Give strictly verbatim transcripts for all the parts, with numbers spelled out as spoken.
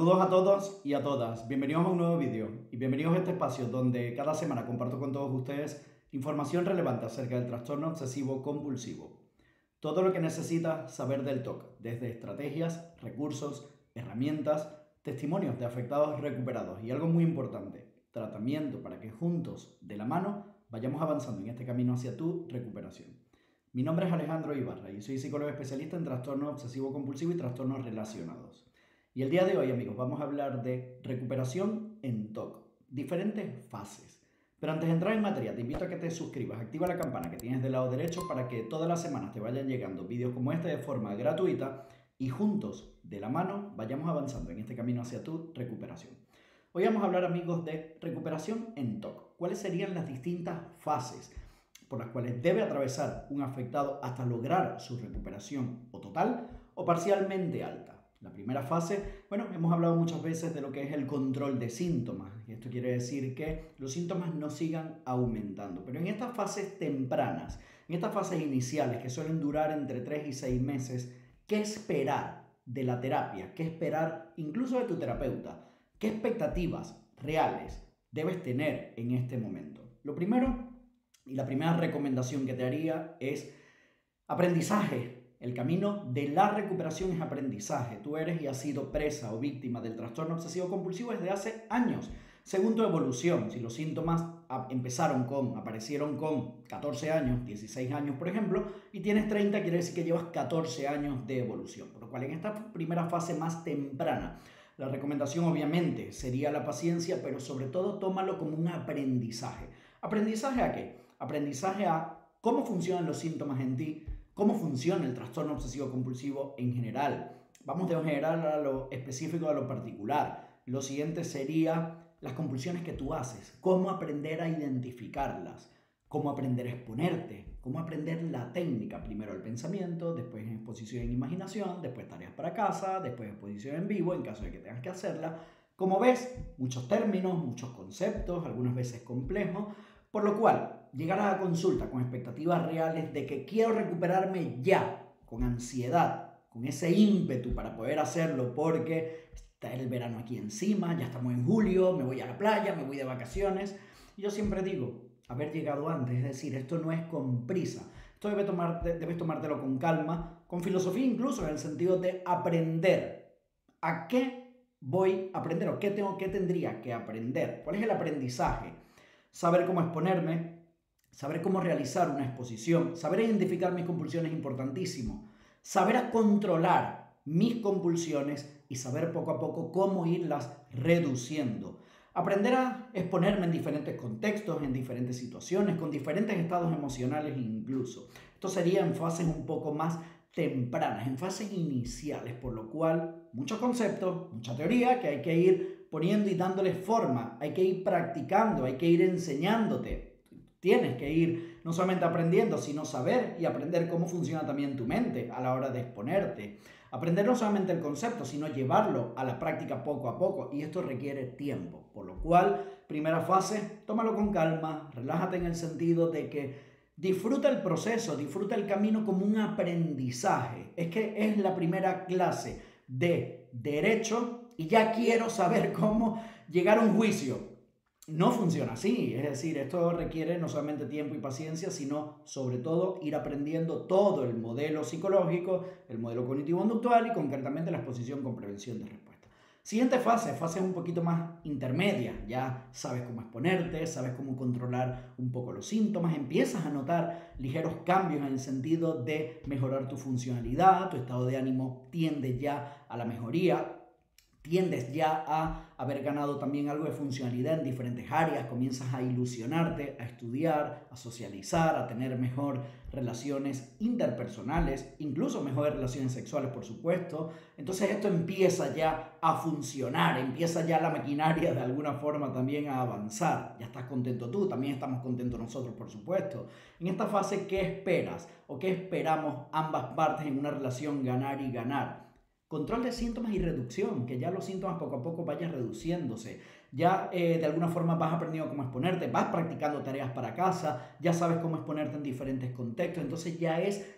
Saludos a todos y a todas, bienvenidos a un nuevo vídeo y bienvenidos a este espacio donde cada semana comparto con todos ustedes información relevante acerca del trastorno obsesivo compulsivo. Todo lo que necesitas saber del T O C, desde estrategias, recursos, herramientas, testimonios de afectados recuperados y algo muy importante, tratamiento para que juntos, de la mano, vayamos avanzando en este camino hacia tu recuperación. Mi nombre es Alejandro Ibarra y soy psicólogo especialista en trastorno obsesivo compulsivo y trastornos relacionados. Y el día de hoy, amigos, vamos a hablar de recuperación en T O C, diferentes fases. Pero antes de entrar en materia, te invito a que te suscribas, activa la campana que tienes del lado derecho para que todas las semanas te vayan llegando vídeos como este de forma gratuita y juntos, de la mano, vayamos avanzando en este camino hacia tu recuperación. Hoy vamos a hablar, amigos, de recuperación en T O C. ¿Cuáles serían las distintas fases por las cuales debe atravesar un afectado hasta lograr su recuperación o total o parcialmente alta? La primera fase, bueno, hemos hablado muchas veces de lo que es el control de síntomas. Y esto quiere decir que los síntomas no sigan aumentando. Pero en estas fases tempranas, en estas fases iniciales que suelen durar entre tres y seis meses, ¿qué esperar de la terapia? ¿Qué esperar incluso de tu terapeuta? ¿Qué expectativas reales debes tener en este momento? Lo primero y la primera recomendación que te haría es aprendizaje. El camino de la recuperación es aprendizaje. Tú eres y has sido presa o víctima del trastorno obsesivo compulsivo desde hace años. Según tu evolución, si los síntomas empezaron con, aparecieron con catorce años, dieciséis años, por ejemplo, y tienes treinta, quiere decir que llevas catorce años de evolución. Por lo cual, en esta primera fase más temprana, la recomendación obviamente sería la paciencia, pero sobre todo tómalo como un aprendizaje. ¿Aprendizaje a qué? Aprendizaje a cómo funcionan los síntomas en ti, cómo funciona el trastorno obsesivo compulsivo en general. Vamos de lo general a lo específico, a lo particular. Lo siguiente sería las compulsiones que tú haces, cómo aprender a identificarlas, cómo aprender a exponerte, cómo aprender la técnica, primero el pensamiento, después en exposición en imaginación, después tareas para casa, después exposición en vivo en caso de que tengas que hacerla. Como ves, muchos términos, muchos conceptos, algunas veces complejos, por lo cual, llegar a la consulta con expectativas reales de que quiero recuperarme ya, con ansiedad, con ese ímpetu para poder hacerlo porque está el verano aquí encima, ya estamos en julio, me voy a la playa, me voy de vacaciones. Y yo siempre digo, haber llegado antes, es decir, esto no es con prisa. Esto debe tomarte, debes tomártelo con calma, con filosofía incluso, en el sentido de aprender. ¿A qué voy a aprender o qué tengo, qué tendría que aprender? ¿Cuál es el aprendizaje? Saber cómo exponerme, saber cómo realizar una exposición, saber identificar mis compulsiones es importantísimo, saber a controlar mis compulsiones y saber poco a poco cómo irlas reduciendo. Aprender a exponerme en diferentes contextos, en diferentes situaciones, con diferentes estados emocionales incluso. Esto sería en fases un poco más tempranas, en fases iniciales, por lo cual muchos conceptos, mucha teoría que hay que ir poniendo y dándole forma, hay que ir practicando, hay que ir enseñándote. Tienes que ir no solamente aprendiendo, sino saber y aprender cómo funciona también tu mente a la hora de exponerte. Aprender no solamente el concepto, sino llevarlo a la práctica poco a poco, y esto requiere tiempo. Por lo cual, primera fase, tómalo con calma, relájate en el sentido de que disfruta el proceso, disfruta el camino como un aprendizaje. Es que es la primera clase de derecho y ya quiero saber cómo llegar a un juicio. No funciona así, es decir, esto requiere no solamente tiempo y paciencia, sino sobre todo ir aprendiendo todo el modelo psicológico, el modelo cognitivo-conductual y concretamente la exposición con prevención de respuesta. Siguiente fase, fase un poquito más intermedia, ya sabes cómo exponerte, sabes cómo controlar un poco los síntomas, empiezas a notar ligeros cambios en el sentido de mejorar tu funcionalidad, tu estado de ánimo tiende ya a la mejoría, tiendes ya a haber ganado también algo de funcionalidad en diferentes áreas, comienzas a ilusionarte, a estudiar, a socializar, a tener mejor relaciones interpersonales, incluso mejores relaciones sexuales, por supuesto. Entonces esto empieza ya a funcionar, empieza ya la maquinaria de alguna forma también a avanzar. Ya estás contento tú, también estamos contentos nosotros, por supuesto. En esta fase, ¿qué esperas o qué esperamos ambas partes en una relación ganar y ganar? Control de síntomas y reducción, que ya los síntomas poco a poco vayan reduciéndose. Ya eh, de alguna forma vas aprendiendo cómo exponerte, vas practicando tareas para casa, ya sabes cómo exponerte en diferentes contextos. Entonces ya es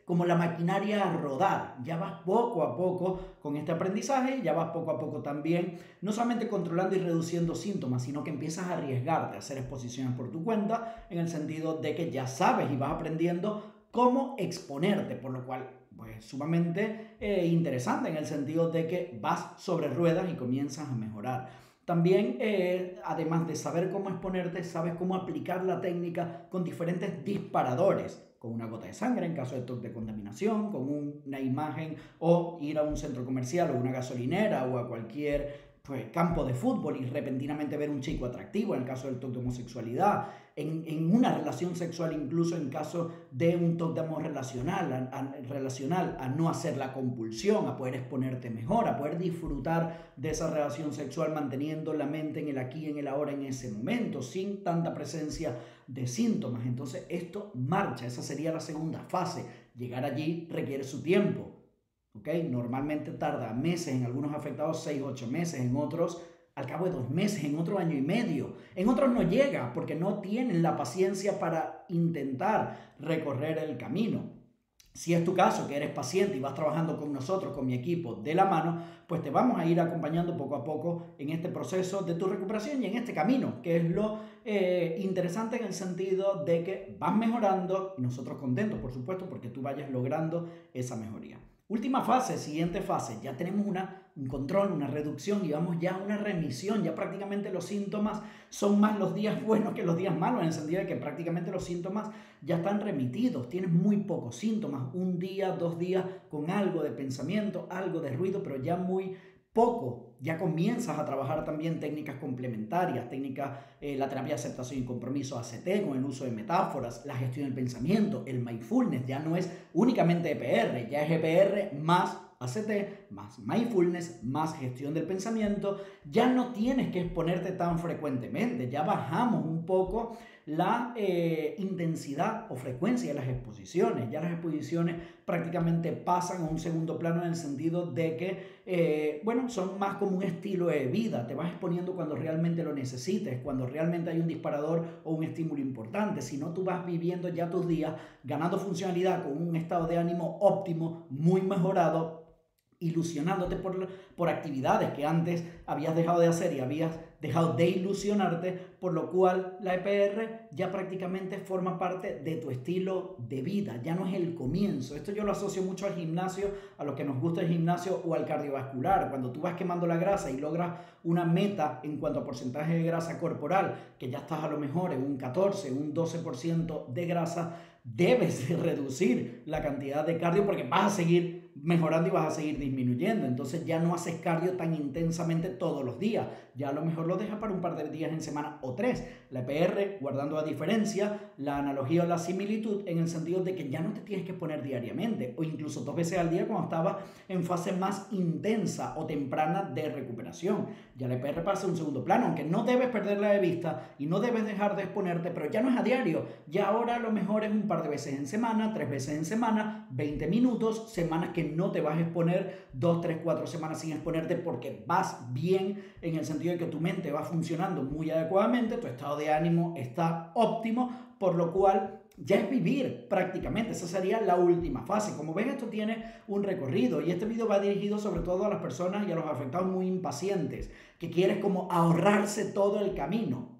como la maquinaria a rodar. Ya vas poco a poco con este aprendizaje, ya vas poco a poco también, no solamente controlando y reduciendo síntomas, sino que empiezas a arriesgarte a hacer exposiciones por tu cuenta, en el sentido de que ya sabes y vas aprendiendo cómo exponerte, por lo cual pues sumamente eh, interesante en el sentido de que vas sobre ruedas y comienzas a mejorar. También, eh, además de saber cómo exponerte, sabes cómo aplicar la técnica con diferentes disparadores, con una gota de sangre en caso de toque de contaminación, con un, una imagen, o ir a un centro comercial o una gasolinera o a cualquier pues, campo de fútbol y repentinamente ver un chico atractivo en el caso del toque de homosexualidad, en, en una relación sexual, incluso en caso de un toque de amor relacional a, a, relacional, a no hacer la compulsión, a poder exponerte mejor, a poder disfrutar de esa relación sexual manteniendo la mente en el aquí, en el ahora, en ese momento, sin tanta presencia de síntomas. Entonces esto marcha, esa sería la segunda fase. Llegar allí requiere su tiempo. ¿Okay? Normalmente tarda meses, en algunos afectados seis, ocho meses, en otros al cabo de dos meses, en otro año y medio. En otros no llega porque no tienen la paciencia para intentar recorrer el camino. Si es tu caso, que eres paciente y vas trabajando con nosotros, con mi equipo, de la mano, pues te vamos a ir acompañando poco a poco en este proceso de tu recuperación y en este camino, que es lo eh, interesante en el sentido de que vas mejorando y nosotros contentos, por supuesto, porque tú vayas logrando esa mejoría. Última fase, siguiente fase, ya tenemos una, un control, una reducción y vamos ya a una remisión, ya prácticamente los síntomas son más los días buenos que los días malos, en el sentido de que prácticamente los síntomas ya están remitidos, tienes muy pocos síntomas, un día, dos días con algo de pensamiento, algo de ruido, pero ya muy poco, ya comienzas a trabajar también técnicas complementarias, técnicas, eh, la terapia de aceptación y compromiso A C T con el uso de metáforas, la gestión del pensamiento, el mindfulness, ya no es únicamente E P R, ya es E P R más A C T, más mindfulness, más gestión del pensamiento, ya no tienes que exponerte tan frecuentemente, ya bajamos un poco la eh, intensidad o frecuencia de las exposiciones, ya las exposiciones prácticamente pasan a un segundo plano en el sentido de que, eh, bueno, son más como un estilo de vida, te vas exponiendo cuando realmente lo necesites, cuando realmente hay un disparador o un estímulo importante, si no tú vas viviendo ya tus días ganando funcionalidad con un estado de ánimo óptimo, muy mejorado, ilusionándote por, por actividades que antes habías dejado de hacer y habías dejado de ilusionarte, por lo cual la E P R ya prácticamente forma parte de tu estilo de vida, ya no es el comienzo. Esto yo lo asocio mucho al gimnasio, a los que nos gusta el gimnasio o al cardiovascular. Cuando tú vas quemando la grasa y logras una meta en cuanto a porcentaje de grasa corporal, que ya estás a lo mejor en un catorce, un doce por ciento de grasa, debes reducir la cantidad de cardio porque vas a seguir mejorando y vas a seguir disminuyendo. Entonces ya no haces cardio tan intensamente todos los días, ya a lo mejor lo dejas para un par de días en semana o tres. La E P R, guardando la diferencia, la analogía o la similitud en el sentido de que ya no te tienes que poner diariamente o incluso dos veces al día cuando estabas en fase más intensa o temprana de recuperación. Ya la E P R pasa a un segundo plano, aunque no debes perderla de vista y no debes dejar de exponerte, pero ya no es a diario, ya ahora a lo mejor es un par de veces en semana, tres veces en semana, veinte minutos, semanas que no te vas a exponer, dos, tres, cuatro semanas sin exponerte porque vas bien en el sentido de que tu mente va funcionando muy adecuadamente, tu estado de ánimo está óptimo, por lo cual ya es vivir prácticamente. Esa sería la última fase. Como ves, esto tiene un recorrido y este video va dirigido sobre todo a las personas y a los afectados muy impacientes, que quieren como ahorrarse todo el camino.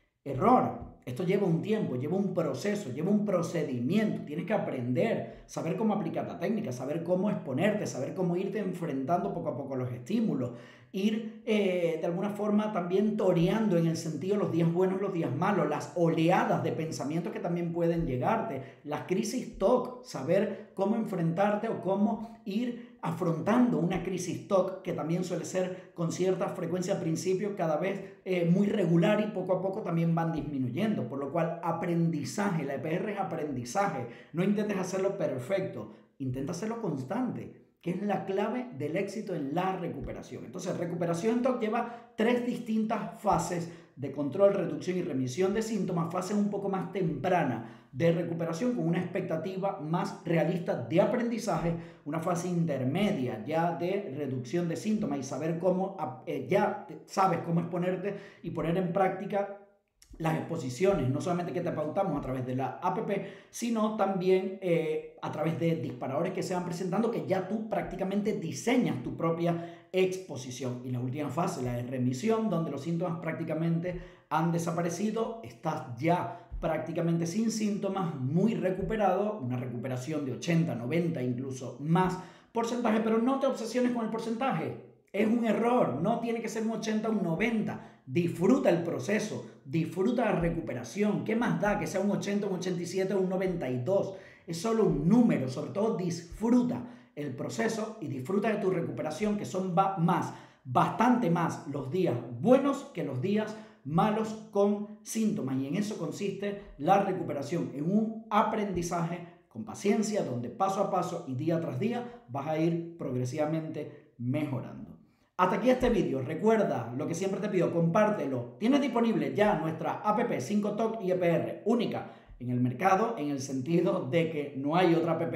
Error. Esto lleva un tiempo, lleva un proceso, lleva un procedimiento. Tienes que aprender, saber cómo aplicar la técnica, saber cómo exponerte, saber cómo irte enfrentando poco a poco a los estímulos, ir eh, de alguna forma también toreando en el sentido los días buenos, los días malos, las oleadas de pensamientos que también pueden llegarte, las crisis T O C, saber cómo enfrentarte o cómo ir afrontando una crisis T O C que también suele ser con cierta frecuencia al principio, cada vez eh, muy regular y poco a poco también van disminuyendo, por lo cual aprendizaje, la E P R es aprendizaje, no intentes hacerlo perfecto, intenta hacerlo constante, que es la clave del éxito en la recuperación. Entonces, recuperación T O C lleva tres distintas fases de control, reducción y remisión de síntomas, fases un poco más temprana de recuperación con una expectativa más realista de aprendizaje, una fase intermedia ya de reducción de síntomas y saber cómo, eh, ya sabes cómo exponerte y poner en práctica las exposiciones, no solamente que te pautamos a través de la app, sino también eh, a través de disparadores que se van presentando, que ya tú prácticamente diseñas tu propia exposición. Y la última fase, la de remisión, donde los síntomas prácticamente han desaparecido, estás ya prácticamente sin síntomas, muy recuperado, una recuperación de ochenta, noventa, incluso más porcentaje, pero no te obsesiones con el porcentaje. Es un error, no tiene que ser un ochenta o un noventa. Disfruta el proceso, disfruta la recuperación. ¿Qué más da que sea un ochenta, un ochenta y siete o un noventa y dos? Es solo un número, sobre todo disfruta el proceso y disfruta de tu recuperación, que son más, bastante más los días buenos que los días malos con síntomas. Y en eso consiste la recuperación, en un aprendizaje con paciencia, donde paso a paso y día tras día vas a ir progresivamente mejorando. Hasta aquí este vídeo. Recuerda lo que siempre te pido, compártelo. Tienes disponible ya nuestra app cinco T O C I E P R, única en el mercado, en el sentido de que no hay otra app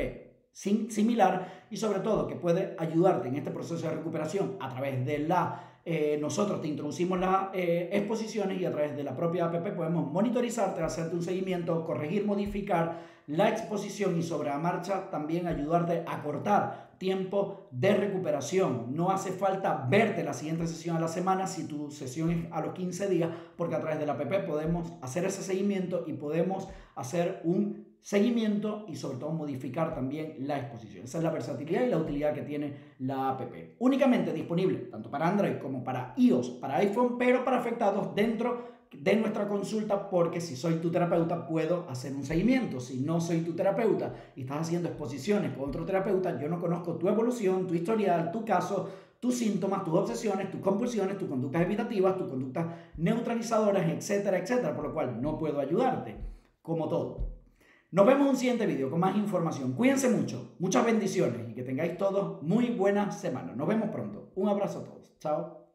similar y sobre todo que puede ayudarte en este proceso de recuperación a través de la... Eh, nosotros te introducimos las eh, exposiciones y a través de la propia app podemos monitorizarte, hacerte un seguimiento, corregir, modificar la exposición y sobre la marcha también ayudarte a cortar tiempo de recuperación. No hace falta verte la siguiente sesión a la semana si tu sesión es a los quince días, porque a través de la app podemos hacer ese seguimiento y podemos hacer un seguimiento y sobre todo modificar también la exposición. Esa es la versatilidad y la utilidad que tiene la app. Únicamente disponible tanto para Android como para iOS, para iPhone, pero para afectados dentro de nuestra consulta, porque si soy tu terapeuta puedo hacer un seguimiento. Si no soy tu terapeuta y estás haciendo exposiciones con otro terapeuta, yo no conozco tu evolución, tu historial, tu caso, tus síntomas, tus obsesiones, tus compulsiones, tus conductas evitativas, tus conductas neutralizadoras, etcétera, etcétera, por lo cual no puedo ayudarte, como todo. Nos vemos en un siguiente vídeo con más información. Cuídense mucho, muchas bendiciones y que tengáis todos muy buena semana. Nos vemos pronto. Un abrazo a todos. Chao.